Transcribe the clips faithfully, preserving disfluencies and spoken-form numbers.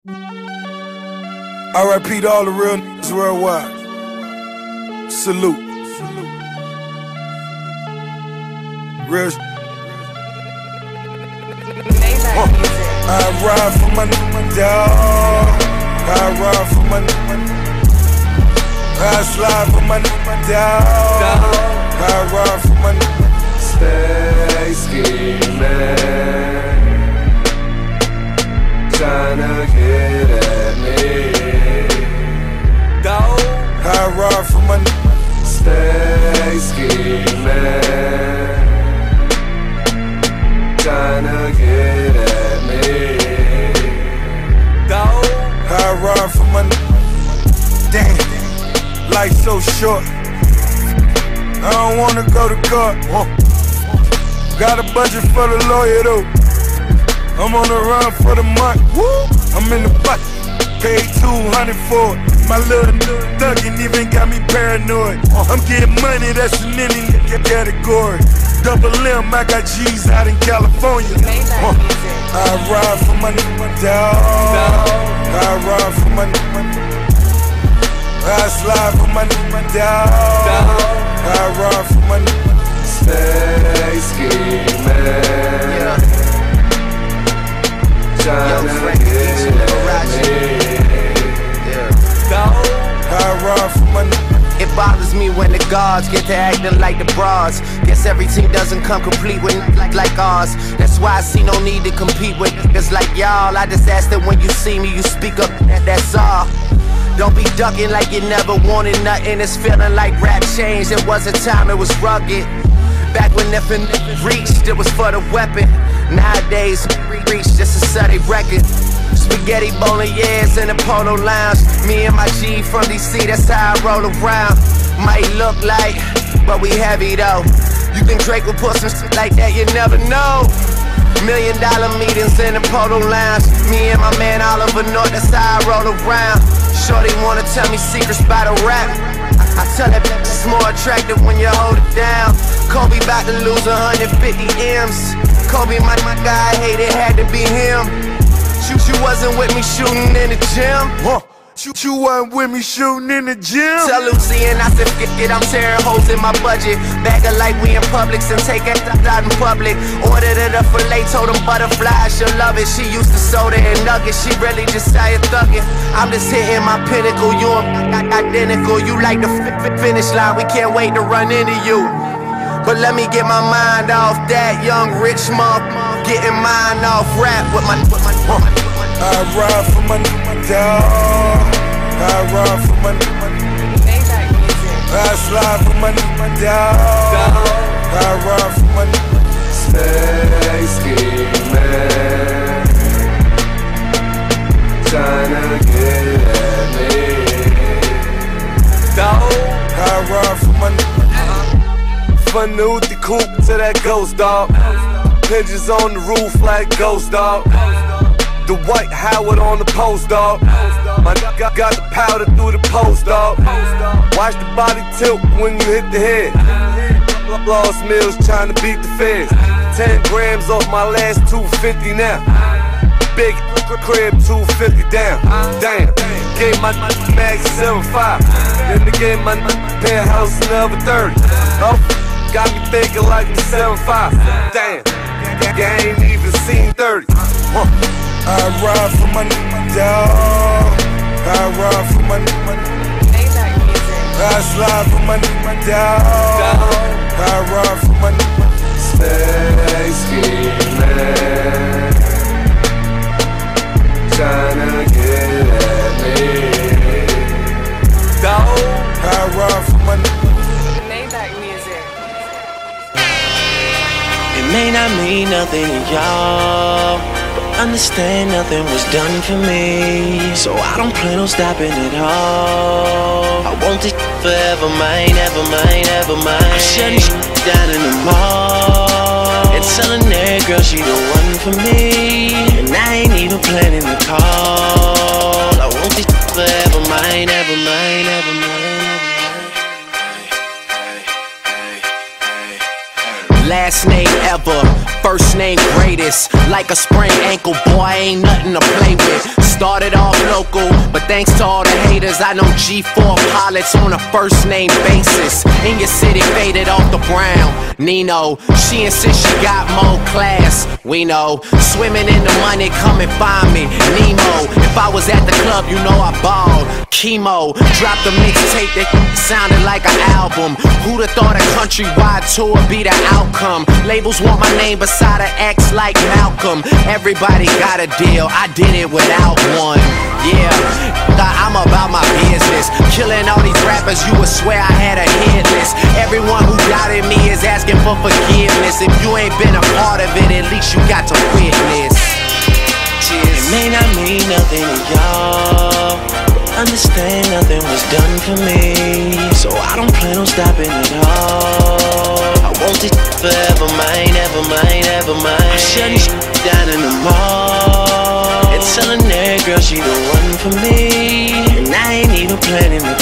R I P to all the real niggas worldwide. Salute. Real sh- uh, I ride for my dog. I ride for my I slide for my dog. I ride for my Stay scheming, tryna get at me. dog. I ride for my Stay scheming, tryna get at me. dog. I ride for my damn. Life so short. I don't wanna go to court. Whoa. Got a budget for the lawyer though. I'm on the run for the month. Woo. I'm in the bucket, paid two hundred for it. My little thuggin' even got me paranoid. I'm getting money, that's in any category. Double M, I got G's out in California. Uh, I ride for my dog. I ride for my I slide for my dog. I ride for my Stay scheming, Yeah. tryna get at me. I ride for my It bothers me when the gods get to acting like the bras. Guess every team doesn't come complete with like, like ours. That's why I see no need to compete with niggas like y'all. I just ask that when you see me, you speak up, that's all. Don't be ducking like you never wanted nothing. It's feeling like rap changed. It was a time it was rugged. Back when nothing reached, it was for the weapon. Nowadays, reach just a steady record. Spaghetti bolognese in the polo lounge. Me and my G from D C, that's how I roll around. Might look like, but we heavy though. You think Drake will put some shit like that, you never know. Million dollar meetings in the polo lounge. Me and my man Oliver North, that's how I roll around. Shorty wanna tell me secrets by the rap. I, I tell that it's more attractive when you hold it down. Kobe about to lose one hundred fifty M's. Kobe, my, my guy, hate it had to be him. You, you wasn't with me shooting in the gym. Huh. You, you wasn't with me shooting in the gym. Tell Lucy and I said, forget it, I'm tearing holes in my budget. Bag of like we in Publix and take it out in public. Ordered it up filet, told them butterflies, she'll love it. She used to soda and nuggets, she really just started thugging. I'm just hitting my pinnacle, you and identical. You like the finish line, we can't wait to run into you. But let me get my mind off that young rich mom. Getting mine off rap with my, with my, with my, with my. I ride for my dog. I ride for my I slide for my dog. I ride for my Stay scheming, tryna get at me. dog. I ride for my From the Uti coupe to that ghost dog. Pigeons on the roof like ghost dog. The white Howard on the post dog. My nigga got the powder through the post dog. Watch the body tilt when you hit the head. Lost meals trying to beat the feds. Ten grams off my last two fifty now. Big crib two fifty down. Damn, gave my mag seven five. Then they gave my penthouse another thirty. Oh, got me thinking like I'm seven five. Damn, I ain't even seen thirty. Huh. I ride for my dog. I ride for my I slide for my dog. I ride for my Stay scheming, tryna get at me. dog. I ride for my It may not mean nothing to y'all, but understand nothing was done for me. So I don't plan on stopping at all. I want this forever mine, ever mine, ever mine. I'm shutting shit down in the mall and telling that girl she the one for me, and I ain't even planning to call. I want this forever mine, ever mine, ever mine. Last name ever, first name greatest. greatest. Like a sprained ankle, boy, ain't nothing to play with. Started off local, but thanks to all the haters, I know G four pilots on a first name basis. In your city, faded off the brown. Nino, she insists she got more class. We know, swimming in the money, come and find me. Nemo, if I was at the club, you know I balled. Chemo, dropped a mixtape that sounded like an album. Who'd have thought a countrywide tour be the outcome? Labels want my name beside an X like Malcolm. Everybody got a deal, I did it without one. Yeah, I'm about my business. Killing all these rappers, you would swear I had a hit list. Everyone who doubted me is asking for forgiveness. If you ain't been a part of it, at least you got to witness. Cheers. It may not mean nothing to y'all, understand nothing was done for me, so I don't plan on stopping at all. I want this forever mine, ever mine, ever mine. I'm shutting shit down in the mall and telling that girl she the one for me, and I ain't even planning to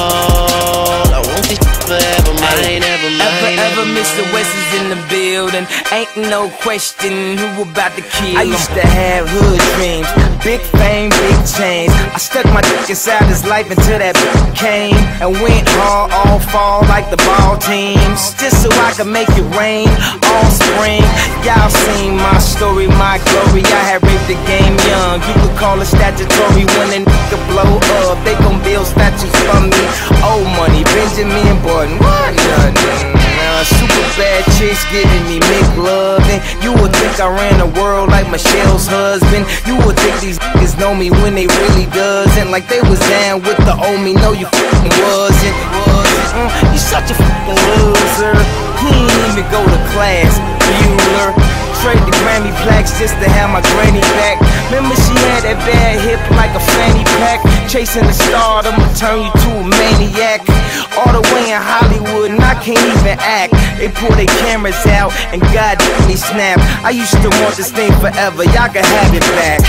call. I want this forever mine, ever mine. Ever, ever Mister West is in the building. Ain't no question who about to kill him. I used to have hood dreams, big fame, big chains. I stuck my dick inside his life until that came and went hard all fall like the ball teams, just so I could make it rain all spring. Y'all seen my story, my glory. I had raped the game young. You could call it statutory when a nigga blow up. They gon' build statues for me. Old money, Benjamin Button, what nothing. Uh, super bad chicks giving me McLovin'. You would think I ran the world like Michelle's husband. You would think these niggas know me when they really doesn't. Like they was down with the old me. No, you f***ing wasn't. Mm, you such a f***ing loser. He ain't even go to class, Bueller. Trade the Grammy plaques just to have my granny back. Remember she had that bad hip like a fanny pack. Chasing the star, I'ma turn you to a maniac. All the way in Hollywood and I can't even act. They pull their cameras out and God me snap. I used to want this thing forever, y'all can have it back.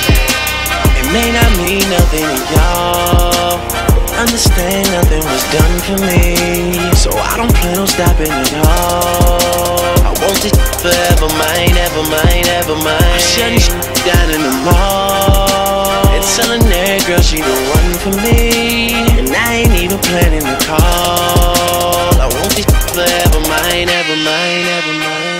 It may not mean nothing to y'all, understand nothing was done for me, so I don't plan on stopping at all. I want this forever mine, ever mine, ever mine. I'm shutting shit down in the mall and telling that girl she the one for me, and I ain't even planning to call. I want this forever mine, ever mine, ever mine.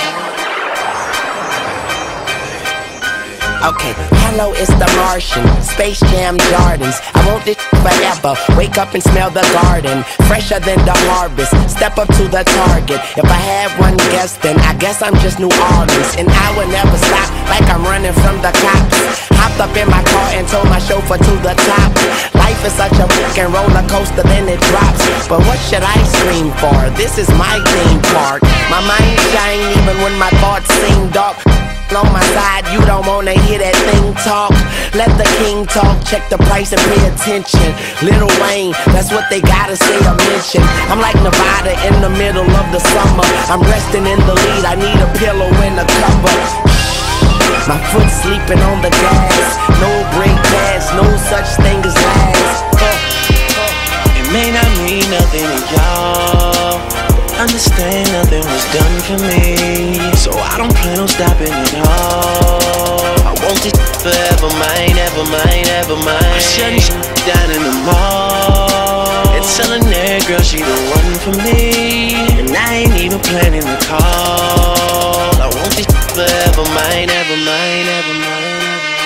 Okay, hello, it's the Martian, Space Jam Jordans. I want this forever, wake up and smell the garden, fresher than the harvest, step up to the target. If I had one guess, then I guess I'm just New Orleans, and I will never stop like I'm running from the cops. Hopped up in my car and told my chauffeur to the top. Life is such a fucking roller coaster, then it drops. But what should I scream for? This is my theme park. My mind shine even when my thoughts seem dark. On my side, you don't wanna hear that thing talk. Let the king talk, check the price and pay attention. Lil Wayne, that's what they gotta say or mention. I'm like Nevada in the middle of the summer. I'm resting in the lead, I need a pillow and a cover. My foot sleeping on the gas. No break pass, no such thing as last. uh, uh. It may not mean nothing to y'all, understand nothing was done for me, so I don't plan on stopping at all. I want this forever mine, ever mine, ever mine. I'm shutting shit down in the mall and telling that girl she the one for me, and I ain't even planning to call. I want this forever mine, ever mine, ever mine.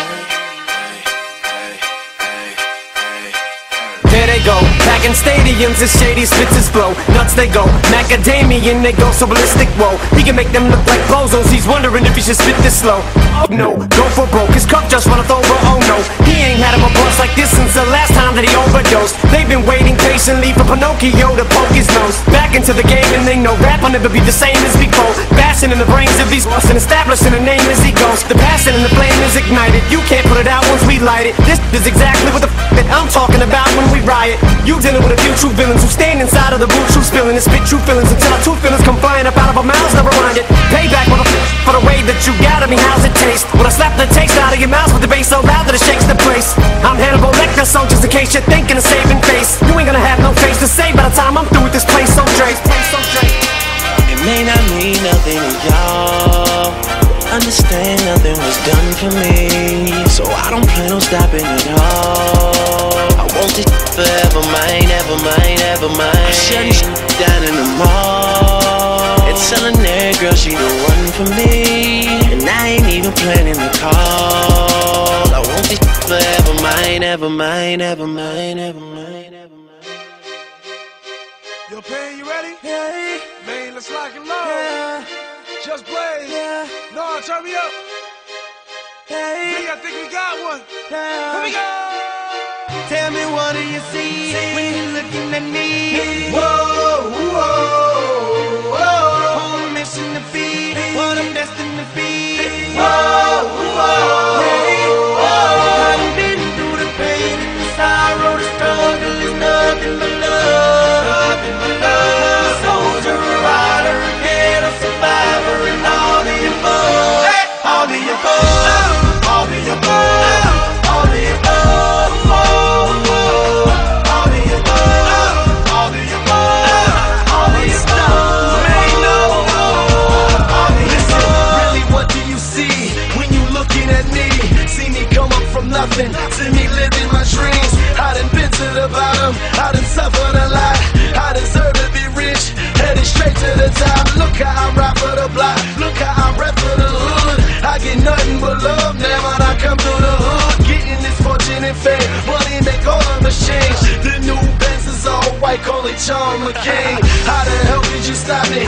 There they go, back in stadiums as shady spits his flow. Nuts they go, macadamian they go so ballistic, whoa. He can make them look like bozos, he's wondering if he should spit this slow. Oh no, go for broke, his cup just runneth over, oh no. He ain't had him a boss like this since the last time that he overdosed. They've been waiting patiently for Pinocchio to poke his nose back into the game, and they know rap will never be the same as before. Bashing in the brains of these lost and establishing a name as he goes. The passion and the flame is ignited, you can't put it out once we light it. This is exactly what the f that I'm talking about when we riot. You dealing with a few true villains who stand inside of the booth, true spilling and spit true feelings until our true feelings come flying up out of our mouths. Never mind it. Payback for the, for the way that you got at me. How's it taste? When I slap the taste out of your mouth with the bass so loud that it shakes the place. I'm Hannibal Lecter, so just in case you're thinking of saving face, you ain't gonna have no face to say by the time I'm through with this place. So Dre, place so Dre. It may not mean nothing to y'all, understand nothing was done for me, so I don't plan on stopping at all. I want this forever mine, ever mine, ever mine. I'm shutting shit down in the mall and telling every girl she don't run for me, and I ain't even planning to call. I want this forever mine, ever mine, ever mine, ever mine, ever mine. Yo, Pain, you ready? Yeah, Man, let's lock it low. yeah, Just blaze. yeah, No, turn me up. yeah, Hey, I think we got one. yeah. Here we go. Tell me, what do you see when you're looking at me? Whoa, whoa, whoa. On a mission to be what I'm destined to be. Whoa, whoa, whoa. I've been through the pain and the sorrow, the struggle is nothing but love. Nothing but love. A soldier, a rider, a ghetto survivor, and all the above. All the above. All the above. All the above. All the above. All the above. All the above. Man, no. All the above. Really, what do you see when you looking at me? See me come up from nothing, see me living my dreams. I done been to the bottom, I done suffered a lot. I deserve to be rich, headed straight to the top. Look how I rap for the block, look how I rap for the hood. I get nothing but love now when I come through the hood. Getting this fortune and fame, money make all of us change. The new Benz is all white, call it John McCain. How the hell did you stop me?